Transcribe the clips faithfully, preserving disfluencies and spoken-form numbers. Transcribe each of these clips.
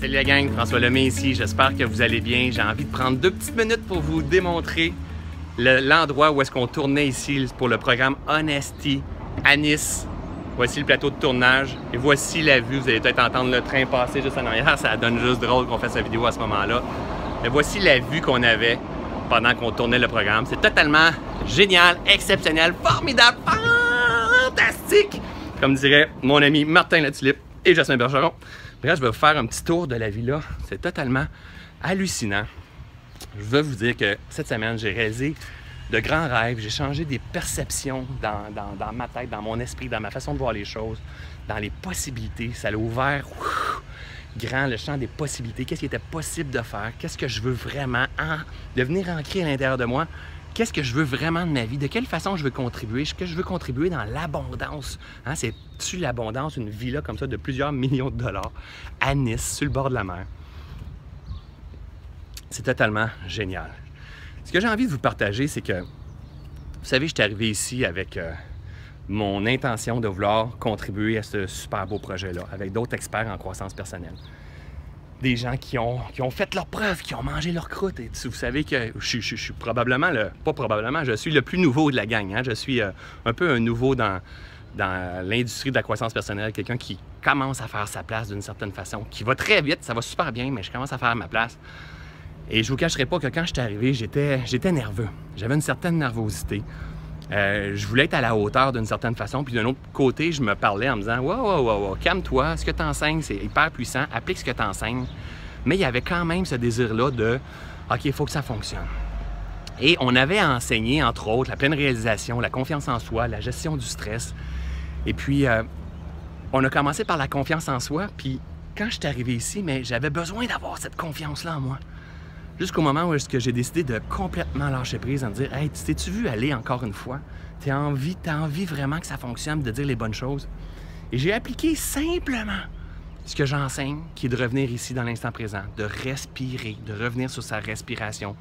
Salut la gang, François Lemay ici, j'espère que vous allez bien. J'ai envie de prendre deux petites minutes pour vous démontrer l'endroit le, où est-ce qu'on tournait ici pour le programme Honesty à Nice. Voici le plateau de tournage et voici la vue. Vous allez peut-être entendre le train passer juste en arrière, ça donne juste drôle qu'on fasse la vidéo à ce moment-là. Mais voici la vue qu'on avait pendant qu'on tournait le programme. C'est totalement génial, exceptionnel, formidable, fantastique! Comme dirait mon ami Martin Latulippe et Jasmin Bergeron. Bref, je vais vous faire un petit tour de la villa. C'est totalement hallucinant. Je veux vous dire que cette semaine, j'ai réalisé de grands rêves. J'ai changé des perceptions dans, dans, dans ma tête, dans mon esprit, dans ma façon de voir les choses, dans les possibilités. Ça a ouvert ouf, grand le champ des possibilités. Qu'est-ce qui était possible de faire? Qu'est-ce que je veux vraiment en, devenir ancré à l'intérieur de moi? Qu'est-ce que je veux vraiment de ma vie? De quelle façon je veux contribuer? Est-ce que je veux contribuer dans l'abondance? Hein, c'est-tu l'abondance, une villa comme ça de plusieurs millions de dollars à Nice, sur le bord de la mer? C'est totalement génial. Ce que j'ai envie de vous partager, c'est que, vous savez, je suis arrivé ici avec euh, mon intention de vouloir contribuer à ce super beau projet-là, avec d'autres experts en croissance personnelle. Des gens qui ont, qui ont fait leurs preuves, qui ont mangé leur croûte. Et vous savez que je, je, je suis probablement, le, pas probablement, je suis le plus nouveau de la gang. Hein? Je suis euh, un peu un nouveau dans, dans l'industrie de la croissance personnelle, quelqu'un qui commence à faire sa place d'une certaine façon, qui va très vite, ça va super bien, mais je commence à faire ma place. Et je vous cacherai pas que quand je suis arrivé, j'étais j'étais nerveux. J'avais une certaine nervosité. Euh, je voulais être à la hauteur d'une certaine façon, puis d'un autre côté, je me parlais en me disant « Wow, wow, wow, wow, calme-toi, ce que tu enseignes, c'est hyper puissant, applique ce que tu enseignes. » Mais il y avait quand même ce désir-là de « OK, il faut que ça fonctionne. » Et on avait enseigné, entre autres, la pleine réalisation, la confiance en soi, la gestion du stress. Et puis, euh, on a commencé par la confiance en soi, puis quand je suis arrivé ici, mais j'avais besoin d'avoir cette confiance-là en moi. Jusqu'au moment où j'ai décidé de complètement lâcher prise, en me dire « Hey, t'es-tu vu aller encore une fois? T'as envie, t'as envie vraiment que ça fonctionne, de dire les bonnes choses? » Et j'ai appliqué simplement ce que j'enseigne, qui est de revenir ici dans l'instant présent, de respirer, de revenir sur sa respiration,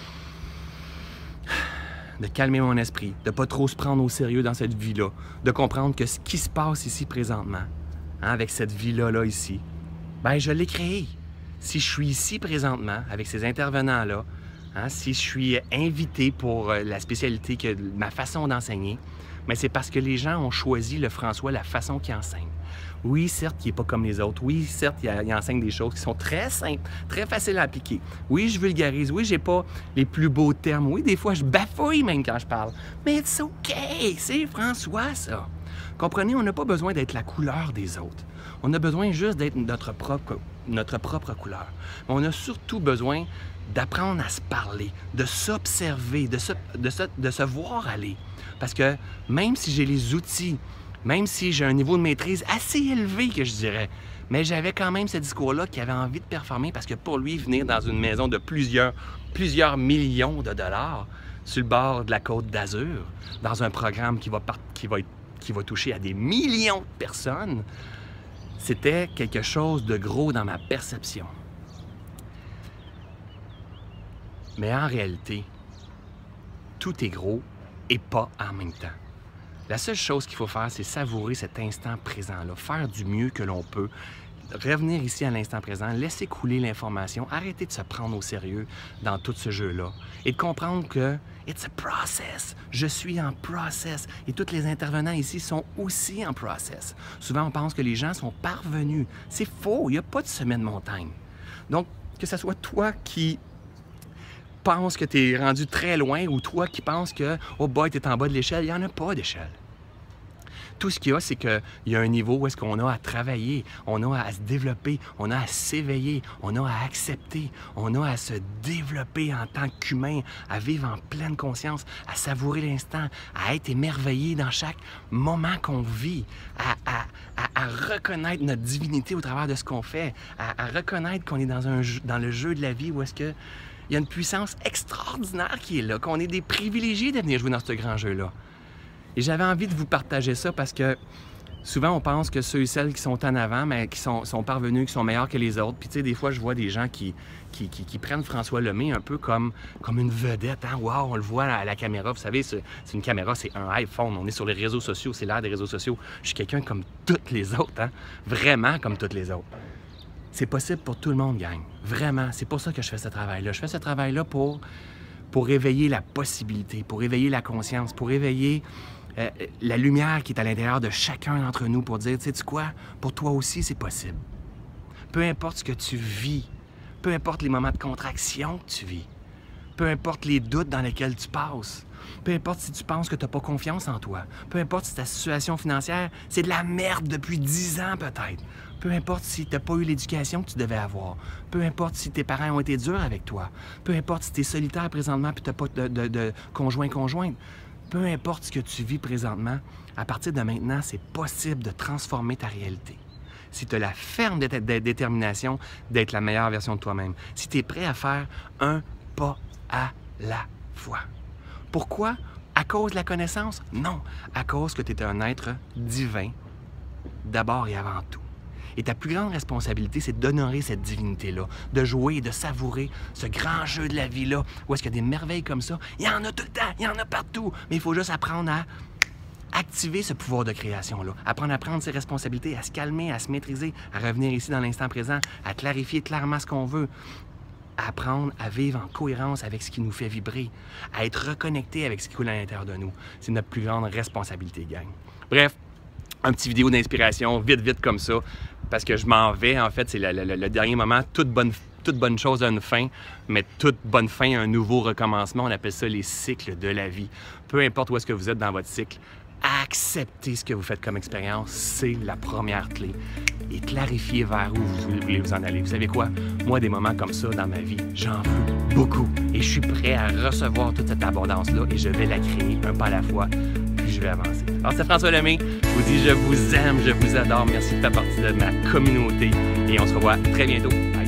de calmer mon esprit, de ne pas trop se prendre au sérieux dans cette vie-là, de comprendre que ce qui se passe ici présentement, hein, avec cette vie-là là, ici, ben je l'ai créée. Si je suis ici présentement, avec ces intervenants-là, hein, si je suis invité pour la spécialité, que ma façon d'enseigner, mais c'est parce que les gens ont choisi le François, la façon qu'il enseigne. Oui, certes, il n'est pas comme les autres. Oui, certes, il, il enseigne des choses qui sont très simples, très faciles à appliquer. Oui, je vulgarise. Oui, j'ai pas les plus beaux termes. Oui, des fois, je bafouille même quand je parle. Mais it's OK, c'est François, ça. Comprenez, on n'a pas besoin d'être la couleur des autres. On a besoin juste d'être notre propre, notre propre couleur. Mais on a surtout besoin d'apprendre à se parler, de s'observer, de se, de, se, de se voir aller. Parce que même si j'ai les outils, même si j'ai un niveau de maîtrise assez élevé, que je dirais, mais j'avais quand même ce discours-là qui avait envie de performer parce que pour lui, venir dans une maison de plusieurs, plusieurs millions de dollars sur le bord de la Côte d'Azur, dans un programme qui va, qui va être qui va toucher à des millions de personnes, c'était quelque chose de gros dans ma perception. Mais en réalité, tout est gros et pas en même temps. La seule chose qu'il faut faire, c'est savourer cet instant présent-là, faire du mieux que l'on peut, revenir ici à l'instant présent, laisser couler l'information, arrêter de se prendre au sérieux dans tout ce jeu-là et de comprendre que it's a process. Je suis en process et tous les intervenants ici sont aussi en process. Souvent, on pense que les gens sont parvenus. C'est faux, il n'y a pas de sommet de montagne. Donc, que ce soit toi qui penses que tu es rendu très loin ou toi qui penses que oh boy, tu es en bas de l'échelle, il n'y en a pas d'échelle. Tout ce qu'il y a, c'est qu'il y a un niveau où est-ce qu'on a à travailler, on a à se développer, on a à s'éveiller, on a à accepter, on a à se développer en tant qu'humain, à vivre en pleine conscience, à savourer l'instant, à être émerveillé dans chaque moment qu'on vit, à, à, à, à reconnaître notre divinité au travers de ce qu'on fait, à, à reconnaître qu'on est dans, un jeu, dans le jeu de la vie où est-ce que il y a une puissance extraordinaire qui est là, qu'on est des privilégiés de venir jouer dans ce grand jeu-là. Et j'avais envie de vous partager ça parce que souvent, on pense que ceux et celles qui sont en avant, mais qui sont, sont parvenus, qui sont meilleurs que les autres. Puis tu sais, des fois, je vois des gens qui, qui, qui, qui prennent François Lemay un peu comme, comme une vedette. Hein? Wow, on le voit à la caméra. Vous savez, c'est une caméra, c'est un iPhone. On est sur les réseaux sociaux, c'est l'ère des réseaux sociaux. Je suis quelqu'un comme toutes les autres, hein? Vraiment comme toutes les autres. C'est possible pour tout le monde, gang. Vraiment, c'est pour ça que je fais ce travail-là. Je fais ce travail-là pour, pour réveiller la possibilité, pour réveiller la conscience, pour réveiller euh, la lumière qui est à l'intérieur de chacun d'entre nous pour dire, tu sais quoi, pour toi aussi, c'est possible. Peu importe ce que tu vis, peu importe les moments de contraction que tu vis, peu importe les doutes dans lesquels tu passes, peu importe si tu penses que tu n'as pas confiance en toi, peu importe si ta situation financière, c'est de la merde depuis dix ans peut-être, peu importe si tu n'as pas eu l'éducation que tu devais avoir, peu importe si tes parents ont été durs avec toi, peu importe si tu es solitaire présentement et tu n'as pas de, de, de conjoint-conjointe, peu importe ce que tu vis présentement, à partir de maintenant, c'est possible de transformer ta réalité. Si tu as la ferme dé dé détermination d'être la meilleure version de toi-même, si tu es prêt à faire un pas à la fois. Pourquoi? À cause de la connaissance? Non, à cause que tu es un être divin, d'abord et avant tout. Et ta plus grande responsabilité, c'est d'honorer cette divinité-là, de jouer et de savourer ce grand jeu de la vie-là, où est-ce qu'il y a des merveilles comme ça? Il y en a tout le temps, il y en a partout, mais il faut juste apprendre à activer ce pouvoir de création-là, apprendre à prendre ses responsabilités, à se calmer, à se maîtriser, à revenir ici dans l'instant présent, à clarifier clairement ce qu'on veut, à apprendre à vivre en cohérence avec ce qui nous fait vibrer, à être reconnecté avec ce qui coule à l'intérieur de nous. C'est notre plus grande responsabilité, gang. Bref, un petit vidéo d'inspiration, vite, vite comme ça, parce que je m'en vais, en fait, c'est le, le, le dernier moment, toute bonne, toute bonne chose a une fin, mais toute bonne fin a un nouveau recommencement, on appelle ça les cycles de la vie. Peu importe où est-ce que vous êtes dans votre cycle, accepter ce que vous faites comme expérience, c'est la première clé. Et clarifier vers où vous voulez vous en aller. Vous savez quoi? Moi, des moments comme ça dans ma vie, j'en veux beaucoup. Et je suis prêt à recevoir toute cette abondance-là et je vais la créer un pas à la fois, puis je vais avancer. Alors, c'est François Lemay. Je vous dis, je vous aime, je vous adore. Merci de faire partie de ma communauté. Et on se revoit très bientôt.